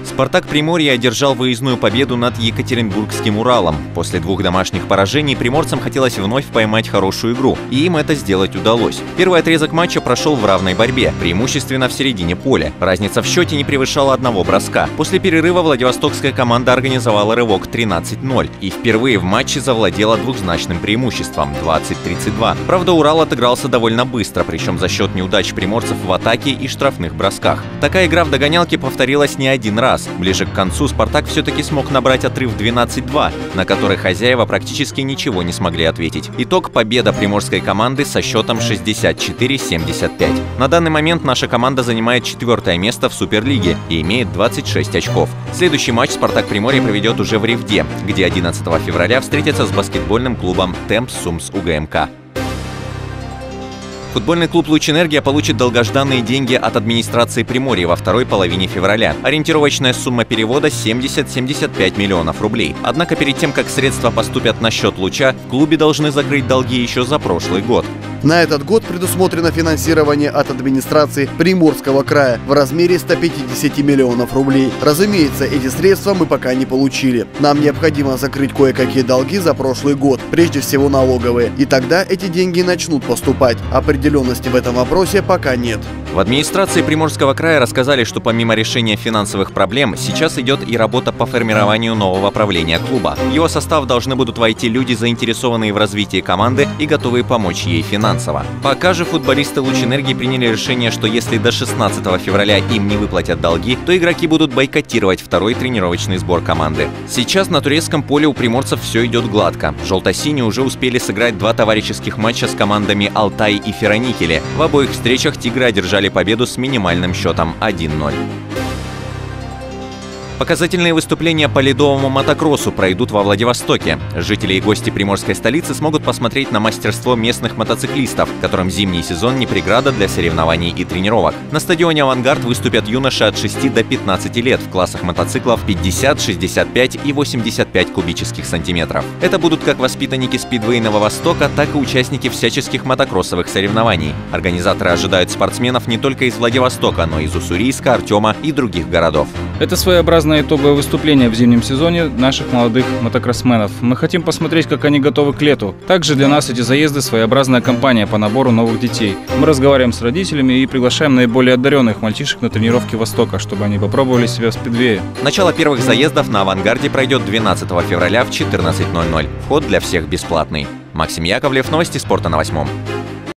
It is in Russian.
«Спартак» Приморье одержал выездную победу над Екатеринбургским «Уралом». После 2 домашних поражений приморцам хотелось вновь поймать хорошую игру, и им это сделать удалось. Первый отрезок матча прошел в равной борьбе, преимущественно в середине поля. Разница в счете не превышала 1 броска. После перерыва владивостокская команда организовала рывок 13-0 и впервые в матче завладела двухзначным преимуществом – 20-32. Правда, «Урал» отыгрался довольно быстро, причем за счет неудач приморцев в атаке и штрафных бросках. Такая игра в догонялке повторилась не один раз. Ближе к концу «Спартак» все-таки смог набрать отрыв 12-2, на который хозяева практически ничего не смогли ответить. Итог – победа приморской команды со счетом 64-75. На данный момент наша команда занимает 4-е место в Суперлиге и имеет 26 очков. Следующий матч «Спартак» Приморье проведет уже в Ревде, где 11 февраля встретится с баскетбольным клубом «Темп Сумс УГМК». Футбольный клуб «Луч-Энергия» получит долгожданные деньги от администрации Приморья во второй половине февраля. Ориентировочная сумма перевода – 70-75 миллионов рублей. Однако перед тем, как средства поступят на счет «Луча», в клубе должны закрыть долги еще за прошлый год. На этот год предусмотрено финансирование от администрации Приморского края в размере 150 миллионов рублей. Разумеется, эти средства мы пока не получили. Нам необходимо закрыть кое-какие долги за прошлый год, прежде всего налоговые. И тогда эти деньги начнут поступать. Определенности в этом вопросе пока нет. В администрации Приморского края рассказали, что помимо решения финансовых проблем, сейчас идет и работа по формированию нового правления клуба. В его состав должны будут войти люди, заинтересованные в развитии команды и готовые помочь ей финансово. Пока же футболисты «Луч-Энергии» приняли решение, что если до 16 февраля им не выплатят долги, то игроки будут бойкотировать второй тренировочный сбор команды. Сейчас на турецком поле у приморцев все идет гладко. Желто-синие уже успели сыграть 2 товарищеских матча с командами «Алтай» и «Фероникели». В обоих встречах «Тигры» одержали победу с минимальным счетом 1-0. Показательные выступления по ледовому мотокроссу пройдут во Владивостоке. Жители и гости приморской столицы смогут посмотреть на мастерство местных мотоциклистов, которым зимний сезон не преграда для соревнований и тренировок. На стадионе «Авангард» выступят юноши от 6 до 15 лет в классах мотоциклов 50, 65 и 85 кубических сантиметров. Это будут как воспитанники спидвейного Востока, так и участники всяческих мотокроссовых соревнований. Организаторы ожидают спортсменов не только из Владивостока, но и из Уссурийска, Артема и других городов. Это своеобразное итоговое выступление в зимнем сезоне наших молодых мотокроссменов. Мы хотим посмотреть, как они готовы к лету. Также для нас эти заезды – своеобразная кампания по набору новых детей. Мы разговариваем с родителями и приглашаем наиболее одаренных мальчишек на тренировки Востока, чтобы они попробовали себя в спидвее. Начало первых заездов на «Авангарде» пройдет 12 февраля в 14:00. Вход для всех бесплатный. Максим Яковлев, новости спорта на 8.